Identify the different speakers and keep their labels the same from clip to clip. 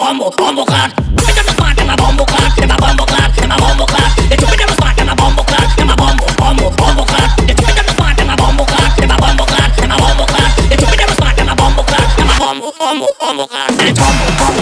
Speaker 1: bumbo clad. Jupiter was smart, them a bumbo clad. Them a bumbo clad, them a bumbo clad. The Jupiter was smart, them a bumbo clad. Them a bumbo clad. The Jupiter was smart, them a bumbo clad. Them a bumbo clad, them a bumbo clad. The Jupiter was smart, them a bumbo clad. Them a bumbo clad. And it's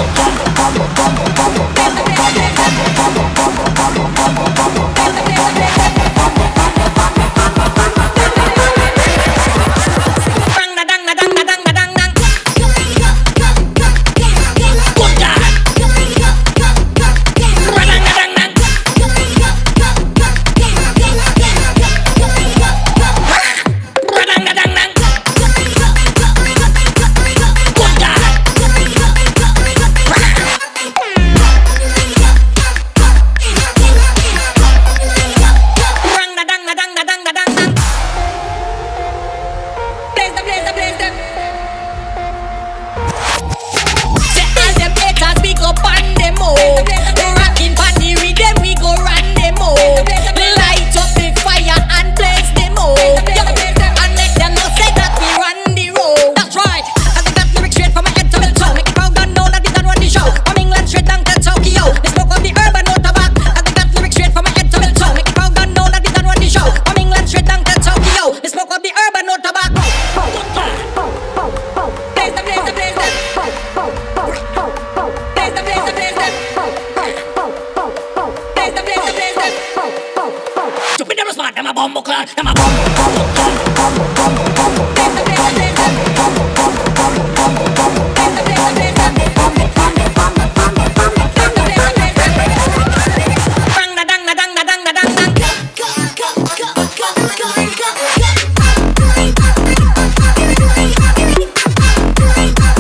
Speaker 1: I'm a bumbo clad. I'm a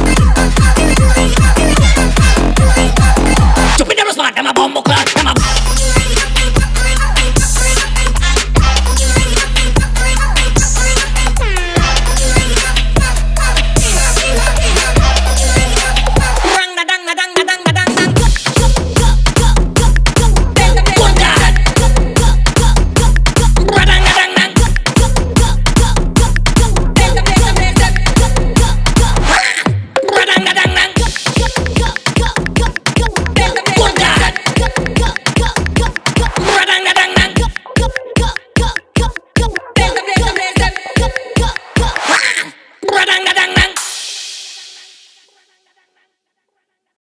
Speaker 1: bumbo clad.